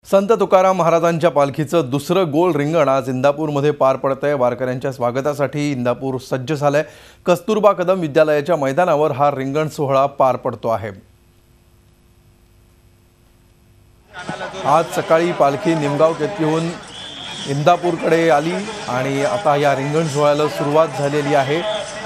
संत तुकाराम महाराजांच्या पालखीचं दुसरं गोल रिंगण आज इंदापूरमध्ये पार पडतंय। वारकऱ्यांच्या स्वागतासाठी इंदापूर सज्ज झालंय। कस्तुरबा कदम विद्यालयाच्या मैदानावर हा रिंगण सोहळा पार पडतो आहे। आज सकाळी पालखी निमगाव केतकीहून इंदापूरकडे आली आणि आता या रिंगण सोहळ्याला सुरुवात झालेली आहे।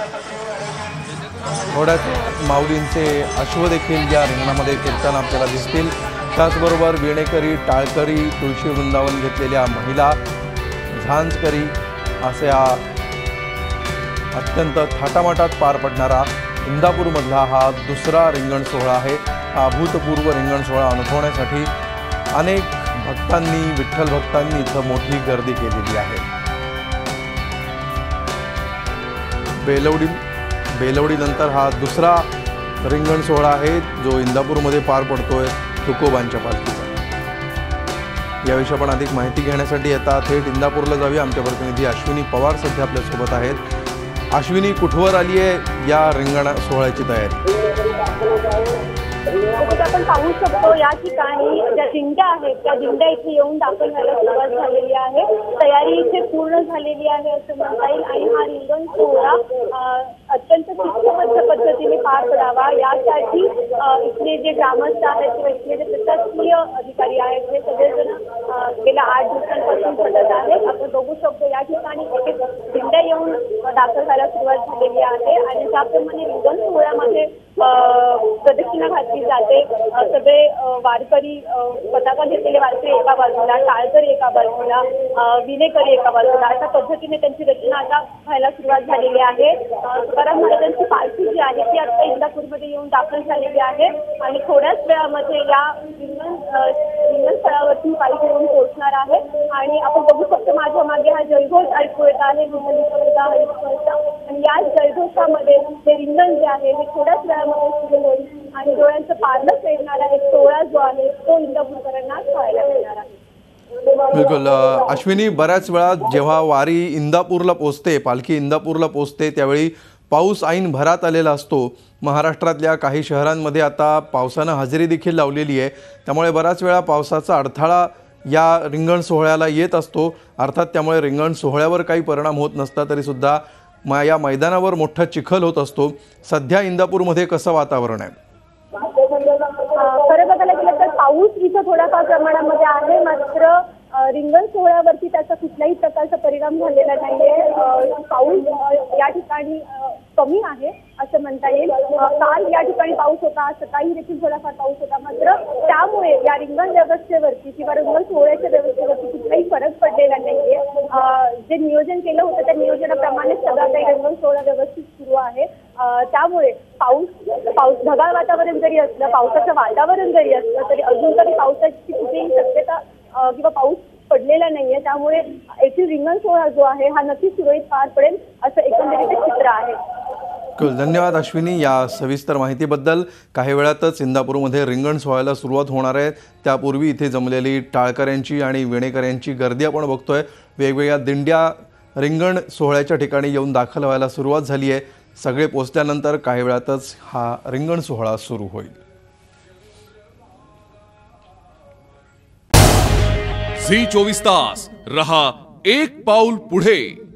थोड्याच माऊलींचे अश्व देखील या रिंगणामध्ये फिरताना आपल्याला दिसतील। त्याचबरोबर वीणेकरी, टाळकरी, तुळशी वृंदावन घेतलेल्या महिला, झांजकरी अशा अत्यंत थाटामाटात पार पडणारा इंदापूरमधला हा दुसरा रिंगण सोहळा आहे। हा अभूतपूर्व रिंगण सोहळा अनुभवण्यासाठी अनेक भक्तांनी, विठ्ठल भक्तांनी इथं मोठी गर्दी केलेली आहे। बेलवडीनंतर हा दुसरा रिंगण सोहळा आहे जो इंदापूरमध्ये पार पडतोय तुकोबांच्या पालखीचा। याविषयी आपण अधिक माहिती घेण्यासाठी आता थेट इंदापूरला जाऊया। आमच्या प्रतिनिधी अश्विनी पवार सध्या आपल्या सोबत आहेत। अश्विनी, कुठवर आली आहे या रिंगण सोहळ्याची तयारी? आपण पाहू शकतो या ठिकाणी ज्या दिंड्या आहेत त्या दिंड्या इथे येऊन दाखल व्हायला सुरुवात झालेली आहे। तयारी इथे पूर्ण झालेली आहे असं म्हणता येईल आणि हा रिंगण सोहळा अत्यंत शिस्तबद्ध पद्धतीने पार पडावा यासाठी इथले जे ग्रामस्थ आहेत किंवा इथले जे प्रशासकीय अधिकारी आहेत हे सगळेजण गेल्या 8 दिवसांपासून झटत आहेत। आपण बघू शकतो या ठिकाणी दिंड्या येऊन दाखल व्हायला सुरुवात झालेली आहे आणि त्याप्रमाणे रिंगण सोहळ्यामध्ये प्रदक्षिणा घातली जाते। सगळे वारकरी, पताका घेतलेले वारकरी एका बाजूला, टाळकरी एका बाजूला, विणेकरी एका बाजूला अशा पद्धतीने त्यांची रचना आता व्हायला सुरुवात झालेली आहे। तुकाराम महाराजांची पालखी जी आहे ती आता इंदापूरमध्ये येऊन दाखल झालेली आहे आणि थोड्याच वेळामध्ये या रिंगण स्थळावरती पालखी येऊन पोहोचणार आहे आणि आपण बघू शकतो माझ्या मागे हा जयघोष ऐकू येत आहे। आणि या जयघोषामध्ये हे रिंगण जे आहे हे थोड्याच वेळामध्ये सुरू होईल आणि डोळ्यांचं पारणं फेडणारा एक सोहळा जो आहे तो इंदापूरकरांना पाहायला मिळणार आहे। बिलकुल अश्विनी, बऱ्याच वेळा जेव्हा वारी इंदापूरला पोहोचते, पालखी इंदापूरला पोहोचते त्यावेळी पाऊस ऐन भरात आलेला असतो। महाराष्ट्रातल्या काही शहरांमध्ये आता पावसानं हजेरी देखील लावलेली आहे, त्यामुळे बऱ्याच वेळा पावसाचा अडथळा या रिंगण सोहळ्याला येत असतो। अर्थात त्यामुळे रिंगण सोहळ्यावर काही परिणाम होत नसता तरी सुद्धा या मैदानावर मोठा चिखल होत असतो। सध्या इंदापूरमध्ये कसं वातावरण आहे? खरं बघायला गेलं तर पाऊस इथं थोड्याफार प्रमाणामध्ये आहे, मात्र रिंगण सोहळ्यावरती त्याचा कुठल्याही प्रकारचा परिणाम झालेला नाहीये। पाऊस या ठिकाणी कमी आहे असं म्हणता येईल। काल या ठिकाणी पाऊस होता, आज सकाळी देखील थोडाफार पाऊस होता, मात्र त्यामुळे या रिंगण व्यवस्थेवरती किंवा रिंगण सोहळ्याच्या व्यवस्थेवरती कुठलाही फरक पडलेला नाहीये। जे नियोजन केलं होतं त्या नियोजनाप्रमाणे सगळं काही रिंगण सोहळा व्यवस्थित सुरू आहे। त्यामुळे पाऊस ढगाळ वातावरण जरी असलं, पावसाचं वातावरण जरी असलं तरी अजून तरी पावसाची कुठेही शक्यता किंवा पाऊस पडलेला नाहीये। त्यामुळे येथील रिंगण सोहळा जो आहे हा नक्कीच सुरळीत पार पडेल असं एकंदरीत चित्र आहे। धन्यवाद अश्विनी या सविस्तर माहितीबद्दल। काही वेळातच इंदापूरमध्ये रिंगण सोहळ्याला सुरुवात होणार आहे। त्यापूर्वी इथे जमलेली टाळकऱ्यांची आणि विणेकऱ्यांची गर्दी आपण बघतोय। वेगवेगळ्या दिंड्या रिंगण सोहळ्याच्या ठिकाणी येऊन दाखल व्हायला सुरुवात झाली आहे। सगळे पोहोचल्यानंतर काही वेळातच हा रिंगण सोहळा सुरू होईल। झी 24 तास रहा एक पाऊल पुढे।